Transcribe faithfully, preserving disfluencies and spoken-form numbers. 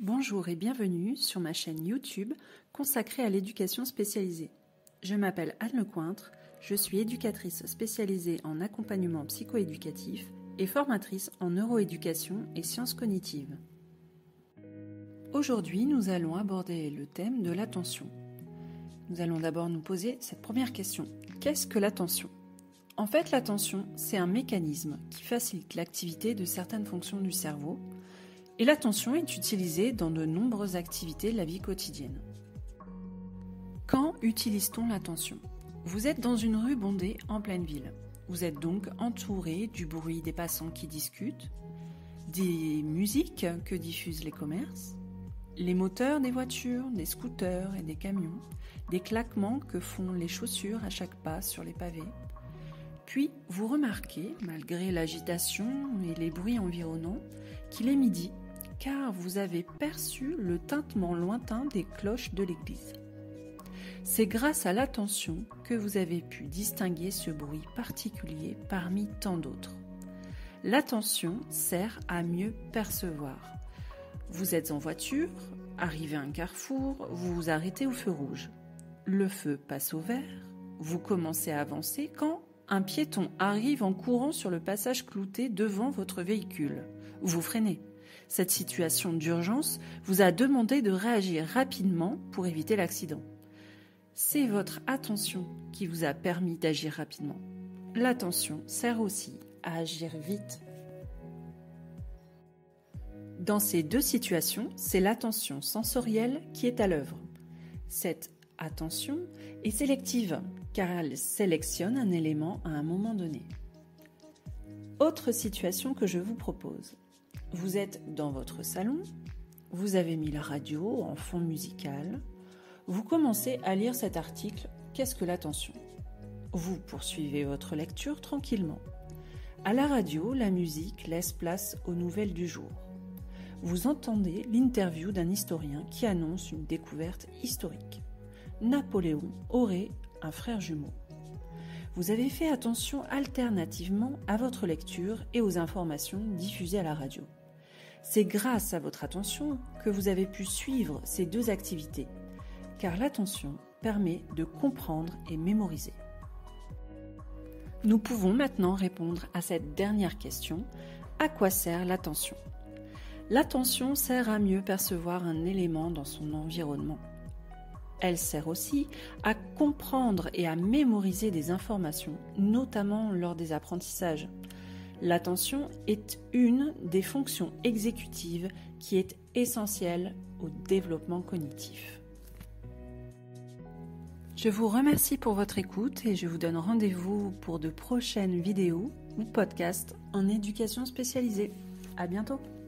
Bonjour et bienvenue sur ma chaîne YouTube consacrée à l'éducation spécialisée. Je m'appelle Anne Lecointre, je suis éducatrice spécialisée en accompagnement psychoéducatif et formatrice en neuroéducation et sciences cognitives. Aujourd'hui, nous allons aborder le thème de l'attention. Nous allons d'abord nous poser cette première question. Qu'est-ce que l'attention ? En fait, l'attention, c'est un mécanisme qui facilite l'activité de certaines fonctions du cerveau. Et l'attention est utilisée dans de nombreuses activités de la vie quotidienne. Quand utilise-t-on l'attention ? Vous êtes dans une rue bondée en pleine ville. Vous êtes donc entouré du bruit des passants qui discutent, des musiques que diffusent les commerces, les moteurs des voitures, des scooters et des camions, des claquements que font les chaussures à chaque pas sur les pavés. Puis, vous remarquez, malgré l'agitation et les bruits environnants, qu'il est midi, car vous avez perçu le tintement lointain des cloches de l'église. C'est grâce à l'attention que vous avez pu distinguer ce bruit particulier parmi tant d'autres. L'attention sert à mieux percevoir. Vous êtes en voiture, arrivez à un carrefour, vous vous arrêtez au feu rouge. Le feu passe au vert, vous commencez à avancer quand un piéton arrive en courant sur le passage clouté devant votre véhicule. Vous freinez. Cette situation d'urgence vous a demandé de réagir rapidement pour éviter l'accident. C'est votre attention qui vous a permis d'agir rapidement. L'attention sert aussi à agir vite. Dans ces deux situations, c'est l'attention sensorielle qui est à l'œuvre. Cette attention est sélective, car elle sélectionne un élément à un moment donné. Autre situation que je vous propose. Vous êtes dans votre salon, vous avez mis la radio en fond musical, vous commencez à lire cet article « Qu'est-ce que l'attention ?» Vous poursuivez votre lecture tranquillement. À la radio, la musique laisse place aux nouvelles du jour. Vous entendez l'interview d'un historien qui annonce une découverte historique. Napoléon aurait un frère jumeau. Vous avez fait attention alternativement à votre lecture et aux informations diffusées à la radio. C'est grâce à votre attention que vous avez pu suivre ces deux activités, car l'attention permet de comprendre et mémoriser. Nous pouvons maintenant répondre à cette dernière question. À quoi sert l'attention ? L'attention sert à mieux percevoir un élément dans son environnement. Elle sert aussi à comprendre et à mémoriser des informations, notamment lors des apprentissages. L'attention est une des fonctions exécutives qui est essentielle au développement cognitif. Je vous remercie pour votre écoute et je vous donne rendez-vous pour de prochaines vidéos ou podcasts en éducation spécialisée. À bientôt!